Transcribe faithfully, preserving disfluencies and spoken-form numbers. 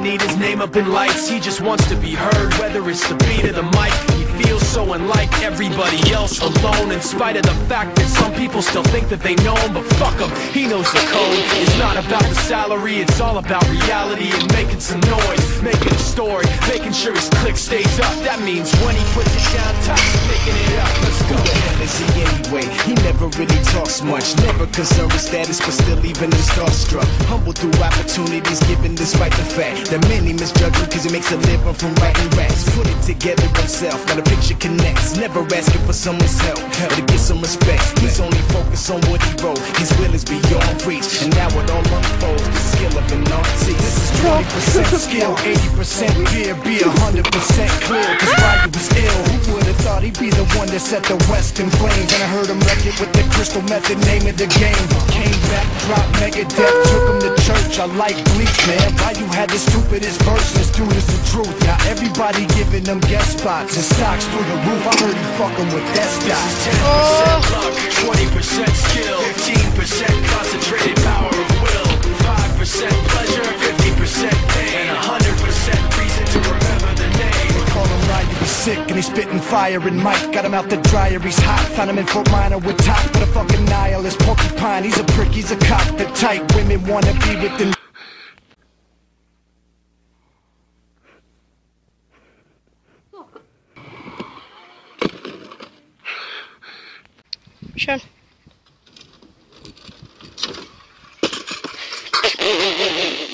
doesn't need his name up in lights. He just wants to be heard, whether it's the beat of the mic. He feels so unlike everybody else, alone, in spite of the fact that some people still think that they know him. But fuck him, he knows the code. It's not about the salary, it's all about reality and making some noise, making a story, making sure his click stays up. That means when he puts it down, Tops picking it up. Let's go. Who the hell is he anyway? He never really talks much, never concerned with status, but still even him starstruck. Humble through opportunities given despite the fact that many misjudge him cause he makes a living from writing raps. Put it together himself, got a picture connects, never asking for someone's help or to get some respect. He's only focused on what he wrote, his will is beyond reach, and now it all unfolds, the skill of an artist. This is twenty percent skill, eighty percent fear, be one hundred percent clear, cause Ryu was ill. Who would've thought he'd be the one that set the West in flames? And I heard him wreck it with the Crystal Method, name of the game. Came back, dropped Megadeth, took him to church. I like Bleach, man. Ryu had the stupidest verse, this dude is the truth. Now everybody giving them guest spots and stocks through the roof. I heard he fucking with that stock. ten percent luck, twenty percent skill, fifteen percent concentrated power of will, five percent pleasure, fifty percent pain, and one hundred percent reason to remember the name. They call him Ryu, he's sick and he's spitting fire, and Mike got him out the dryer, he's hot. Found him in Fort Minor with top, but a fucking nihilist porcupine. He's a prick, he's a cock, the type women wanna be with the. Sure.